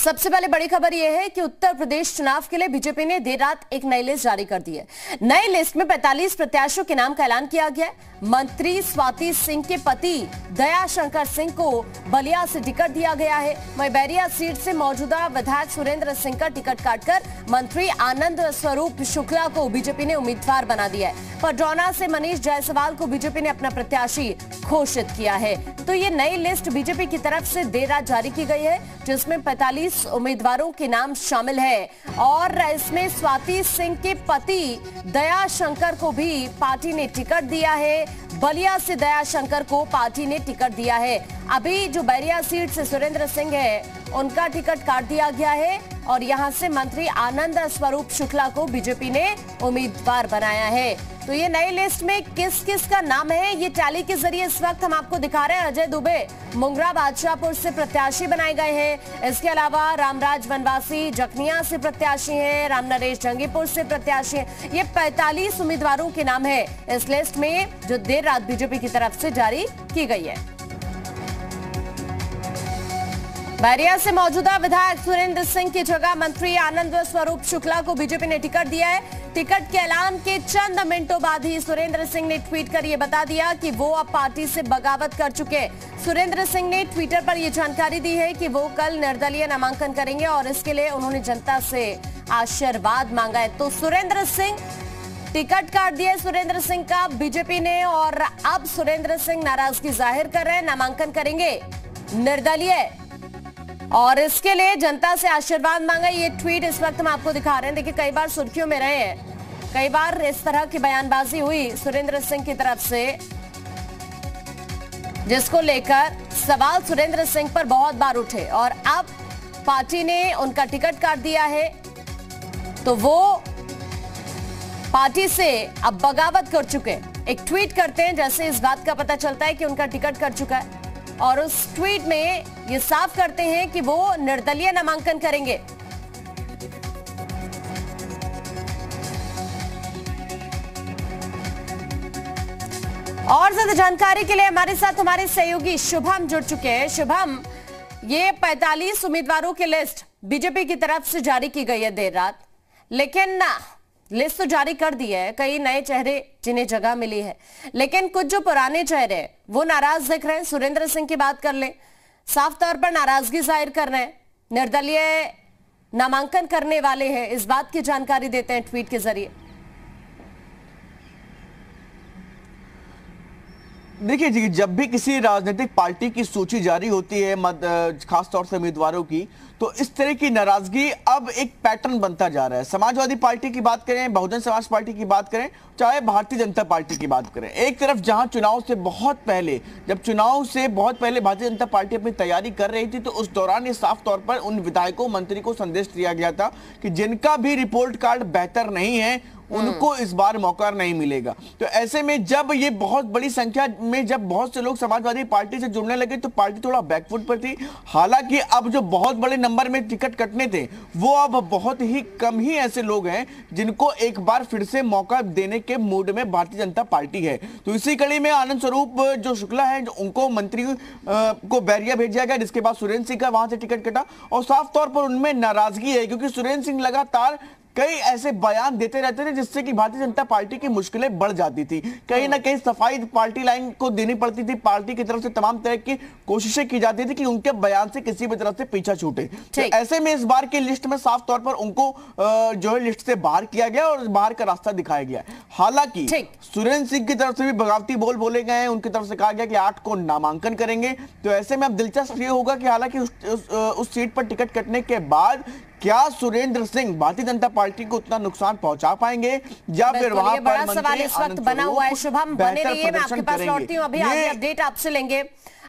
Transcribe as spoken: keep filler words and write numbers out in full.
सबसे पहले बड़ी खबर यह है कि उत्तर प्रदेश चुनाव के लिए बीजेपी ने देर रात एक नई लिस्ट जारी कर दी है। नई लिस्ट में पैंतालीस प्रत्याशियों के नाम का ऐलान किया गया है। मंत्री स्वाति सिंह के पति दया शंकर सिंह को बलिया से टिकट दिया गया है। वहीं बैरिया सीट से मौजूदा विधायक सुरेंद्र सिंह का टिकट काटकर मंत्री आनंद स्वरूप शुक्ला को बीजेपी ने उम्मीदवार बना दिया है। पडरौना से मनीष जायसवाल को बीजेपी ने अपना प्रत्याशी घोषित किया है। तो ये नई लिस्ट बीजेपी की तरफ से देर रात जारी की गई है, जिसमें पैंतालीस उम्मीदवारों के नाम शामिल है और इसमें स्वाति सिंह के पति दया शंकर को भी पार्टी ने टिकट दिया है। बलिया से दया शंकर को पार्टी ने टिकट दिया है। अभी जो बैरिया सीट से सुरेंद्र सिंह है, उनका टिकट काट दिया गया है और यहां से मंत्री आनंद स्वरूप शुक्ला को बीजेपी ने उम्मीदवार बनाया है। तो ये नई लिस्ट में किस किस का नाम है, ये टैली के जरिए इस वक्त हम आपको दिखा रहे हैं। अजय दुबे मुंगरा बादशाहपुर से प्रत्याशी बनाए गए हैं। इसके अलावा रामराज वनवासी जखनिया से प्रत्याशी हैं, राम नरेश जंगीपुर से प्रत्याशी हैं। ये पैंतालीस उम्मीदवारों के नाम है इस लिस्ट में, जो देर रात बीजेपी की तरफ से जारी की गई है। बैरिया से मौजूदा विधायक सुरेंद्र सिंह की जगह मंत्री आनंद स्वरूप शुक्ला को बीजेपी ने टिकट दिया है। टिकट के ऐलान के चंद मिनटों बाद ही सुरेंद्र सिंह ने ट्वीट कर यह बता दिया कि वो अब पार्टी से बगावत कर चुके हैं। सुरेंद्र सिंह ने ट्विटर पर यह जानकारी दी है कि वो कल निर्दलीय नामांकन करेंगे और इसके लिए उन्होंने जनता से आशीर्वाद मांगा है। तो सुरेंद्र सिंह टिकट काट दिया सुरेंद्र सिंह का बीजेपी ने और अब सुरेंद्र सिंह नाराजगी जाहिर कर रहे हैं, नामांकन करेंगे निर्दलीय और इसके लिए जनता से आशीर्वाद मांगा। ये ट्वीट इस वक्त हम आपको दिखा रहे हैं। देखिए, कई बार सुर्खियों में रहे हैं, कई बार इस तरह की बयानबाजी हुई सुरेंद्र सिंह की तरफ से, जिसको लेकर सवाल सुरेंद्र सिंह पर बहुत बार उठे और अब पार्टी ने उनका टिकट काट दिया है। तो वो पार्टी से अब बगावत कर चुके। एक ट्वीट करते हैं जैसे इस बात का पता चलता है कि उनका टिकट कट चुका है और उस ट्वीट में ये साफ करते हैं कि वो निर्दलीय नामांकन करेंगे। और ज्यादा जानकारी के लिए हमारे साथ हमारे सहयोगी शुभम जुड़ चुके हैं। शुभम, ये पैंतालीस उम्मीदवारों की लिस्ट बीजेपी की तरफ से जारी की गई है देर रात, लेकिन ना लिस्ट तो जारी कर दी है, कई नए चेहरे जिन्हें जगह मिली है, लेकिन कुछ जो पुराने चेहरे हैं वो नाराज दिख रहे हैं। सुरेंद्र सिंह की बात कर लें, साफ तौर पर नाराजगी जाहिर कर रहे हैं, निर्दलीय नामांकन करने वाले हैं, इस बात की जानकारी देते हैं ट्वीट के जरिए। देखिए जी, जब भी किसी राजनीतिक पार्टी की सूची जारी होती है, खासतौर से उम्मीदवारों की, तो इस तरह की नाराजगी अब एक पैटर्न बनता जा रहा है। समाजवादी पार्टी की बात करें, बहुजन समाज पार्टी की बात करें, चाहे भारतीय जनता पार्टी की बात करें, एक तरफ जहां चुनाव से बहुत पहले, जब चुनाव से बहुत पहले भारतीय जनता पार्टी अपनी तैयारी कर रही थी, तो उस दौरान ये साफ तौर पर उन विधायकों मंत्री को संदेश दिया गया था कि जिनका भी रिपोर्ट कार्ड बेहतर नहीं है उनको इस बार मौका नहीं मिलेगा। तो ऐसे में जब ये बहुत बड़ी संख्या में जब बहुत से लोग समाजवादी पार्टी से जुड़ने लगे तो पार्टी थोड़ा बैकफुट पर थी। हालांकि अब जो बहुत बड़े नंबर में टिकट कटने थे वो अब बहुत ही कम ही ऐसे लोग हैं जिनको एक बार फिर से मौका देने के मूड में भारतीय जनता पार्टी है। तो इसी कड़ी में आनंद स्वरूप जो शुक्ला है, जो उनको मंत्री को बैरिया भेजा गया, जिसके बाद सुरेंद्र सिंह का वहां से टिकट कटा और साफ तौर पर उनमें नाराजगी है, क्योंकि सुरेंद्र सिंह लगातार कई ऐसे बयान देते रहते थे जिससे कि भारतीय जनता पार्टी की मुश्किलें बढ़ जाती थी। कहीं ना कहीं सफाई पार्टी लाइन को देनी पड़ती थी, पार्टी की तरफ से तमाम तरह की कोशिशें की जाती थी कि उनके बयान से किसी भी तरह से पीछा छूटे। तो ऐसे में इस बार की लिस्ट में साफ तौर पर उनको जो है लिस्ट से बाहर किया गया और बाहर का रास्ता दिखाया गया। हालांकि सुरेंद्र सिंह की तरफ से भी बगावती बोल बोले गए हैं, उनकी तरफ से कहा गया कि आठ को नामांकन करेंगे। तो ऐसे में अब दिलचस्प ये होगा कि हालांकि उस, उस, उस सीट पर टिकट कटने के बाद क्या सुरेंद्र सिंह भारतीय जनता पार्टी को उतना नुकसान पहुंचा पाएंगे या फिर वहां पर बड़ा सवाल इस वक्त बना हुआ है। शुभम, बने रहिए, मैं आपके पास लौटती हूं, अभी आगे अपडेट आपसे लेंगे।